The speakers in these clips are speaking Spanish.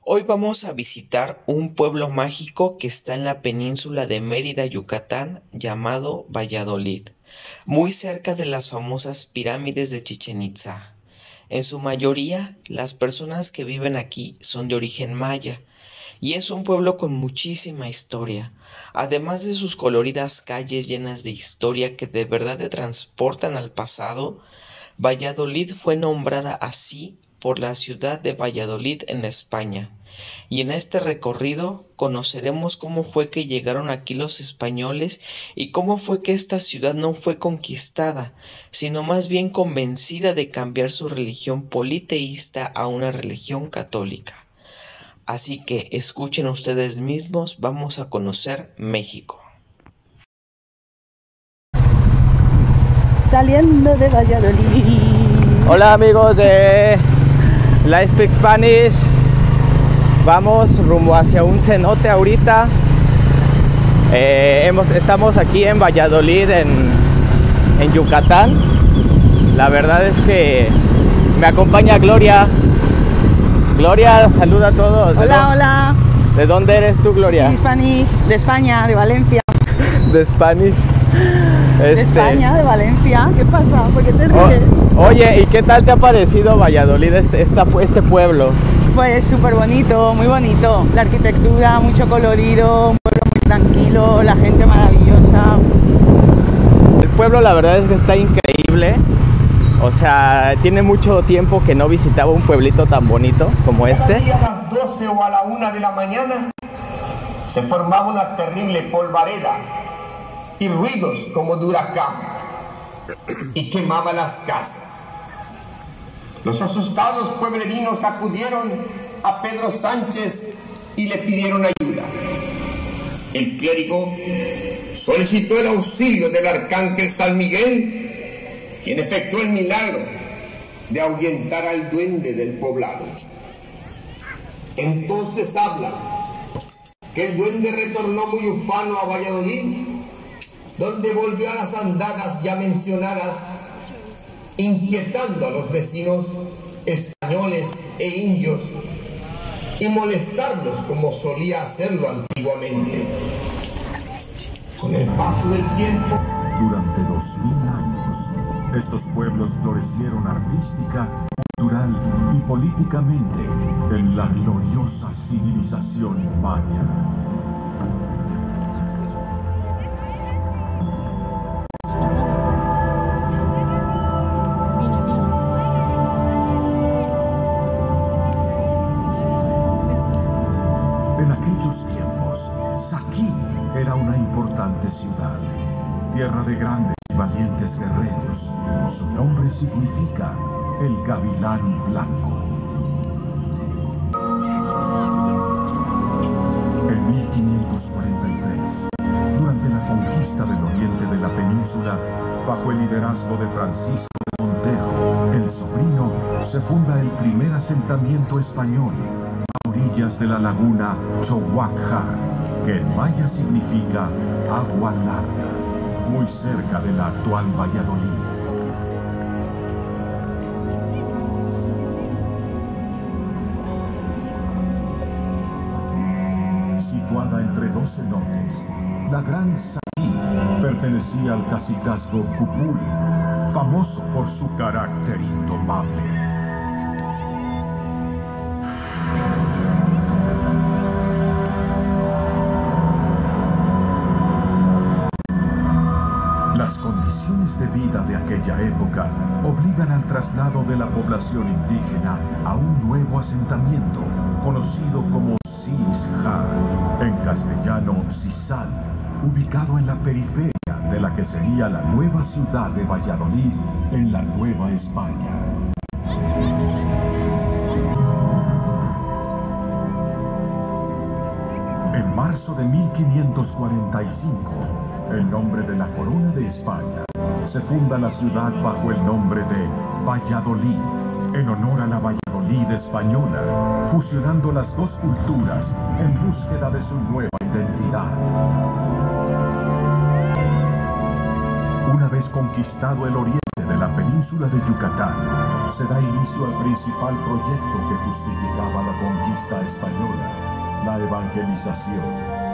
Hoy vamos a visitar un pueblo mágico que está en la península de Mérida, Yucatán, llamado Valladolid, muy cerca de las famosas pirámides de Chichén Itzá. En su mayoría, las personas que viven aquí son de origen maya, y es un pueblo con muchísima historia. Además de sus coloridas calles llenas de historia que de verdad te transportan al pasado, Valladolid fue nombrada así por la ciudad de Valladolid en España. Y en este recorrido conoceremos cómo fue que llegaron aquí los españoles y cómo fue que esta ciudad no fue conquistada, sino más bien convencida de cambiar su religión politeísta a una religión católica. Así que escuchen ustedes mismos, vamos a conocer México. Saliendo de Valladolid. Hola amigos de Live Speak Spanish. Vamos rumbo hacia un cenote ahorita. Estamos aquí en Valladolid, en Yucatán. La verdad es que me acompaña Gloria. Gloria, saluda a todos. Hola, hola. ¿De dónde eres tú, Gloria? Spanish, de España, de Valencia. De Spanish. De España, de Valencia. ¿Qué pasa? ¿Por qué te ríes? Oye, ¿y qué tal te ha parecido Valladolid, este pueblo? Pues súper bonito, muy bonito. La arquitectura, mucho colorido, un pueblo muy tranquilo, la gente maravillosa. El pueblo la verdad es que está increíble. O sea, tiene mucho tiempo que no visitaba un pueblito tan bonito como este. Cada día a las 12 o a la 1 de la mañana se formaba una terrible polvareda y ruidos como de huracán y quemaba las casas. Los asustados pueblerinos acudieron a Pedro Sánchez y le pidieron ayuda. El clérigo solicitó el auxilio del arcángel San Miguel, quien efectuó el milagro de ahuyentar al duende del poblado. Entonces habla que el duende retornó muy ufano a Valladolid, donde volvió a las andadas ya mencionadas, inquietando a los vecinos españoles e indios y molestarlos como solía hacerlo antiguamente. Con el paso del tiempo, durante 2000 años, estos pueblos florecieron artística, cultural y políticamente en la gloriosa civilización maya. En aquellos tiempos, Saquí era una importante ciudad, tierra de grandes y valientes guerreros. Su nombre significa el gavilán blanco. En 1543, durante la conquista del oriente de la península, bajo el liderazgo de Francisco de Montejo, el sobrino, se funda el primer asentamiento español a orillas de la laguna Choacjar, que en maya significa agua larga, muy cerca de la actual Valladolid. Situada entre dos cenotes, la Gran Saquí pertenecía al cacicazgo Cupul, famoso por su carácter indomable. Las condiciones de vida de aquella época obligan al traslado de la población indígena a un nuevo asentamiento, conocido como Cisja, en castellano Sisal, ubicado en la periferia de la que sería la nueva ciudad de Valladolid en la Nueva España. En marzo de 1545, en nombre de la Corona de España, se funda la ciudad bajo el nombre de Valladolid, en honor a la Valladolid española, fusionando las dos culturas en búsqueda de su nueva identidad. Una vez conquistado el oriente de la península de Yucatán, se da inicio al principal proyecto que justificaba la conquista española, la evangelización.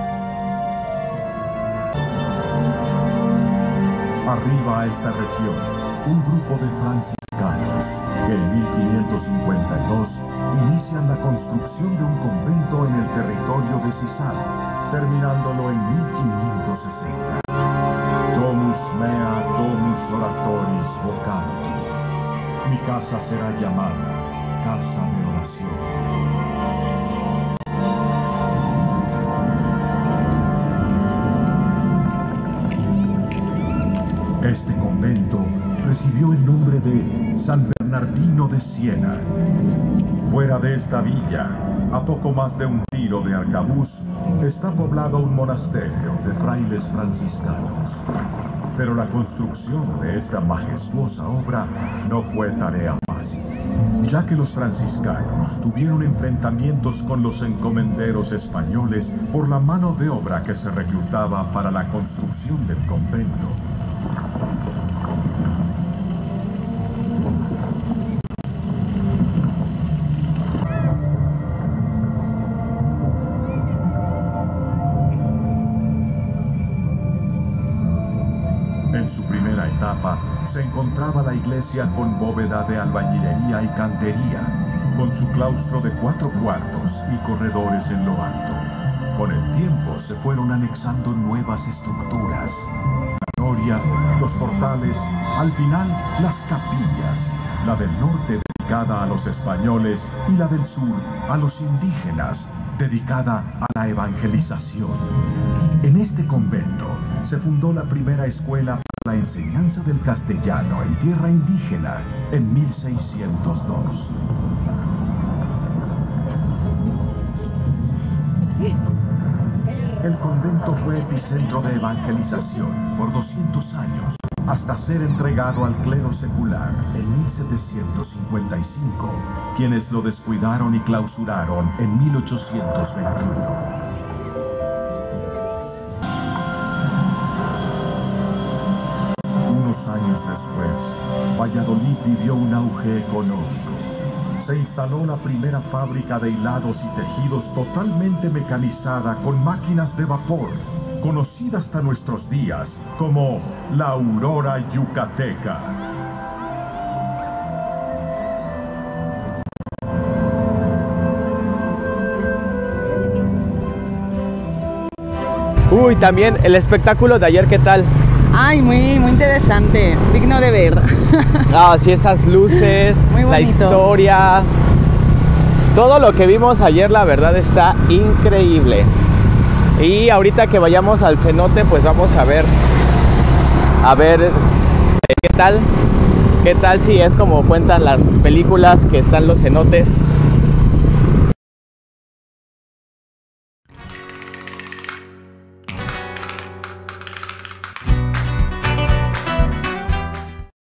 Arriba a esta región, un grupo de franciscanos que en 1552 inician la construcción de un convento en el territorio de Sisal, terminándolo en 1560. Domus mea, domus oratoris vocanti. Mi casa será llamada casa de oración. Este convento recibió el nombre de San Bernardino de Siena. Fuera de esta villa, a poco más de un tiro de arcabuz, está poblado un monasterio de frailes franciscanos. Pero la construcción de esta majestuosa obra no fue tarea fácil, ya que los franciscanos tuvieron enfrentamientos con los encomenderos españoles por la mano de obra que se reclutaba para la construcción del convento. En su primera etapa se encontraba la iglesia con bóveda de albañilería y cantería, con su claustro de 4 cuartos y corredores en lo alto. Con el tiempo se fueron anexando nuevas estructuras. La noria, los portales, al final las capillas, la del norte dedicada a los españoles y la del sur a los indígenas, dedicada a la evangelización. En este convento se fundó la primera escuela para la enseñanza del castellano en tierra indígena en 1602. El convento fue epicentro de evangelización por 200 años, hasta ser entregado al clero secular en 1755, quienes lo descuidaron y clausuraron en 1821. Unos años después, Valladolid vivió un auge económico. Se instaló la primera fábrica de hilados y tejidos totalmente mecanizada con máquinas de vapor, conocida hasta nuestros días como la Aurora Yucateca. Uy, también el espectáculo de ayer, ¿qué tal? Ay, muy interesante, digno de ver. Ah, sí, esas luces, Muy la bonito. historia. Todo lo que vimos ayer, la verdad, está increíble. Y ahorita que vayamos al cenote, pues vamos a ver qué tal si es como cuentan las películas, que están los cenotes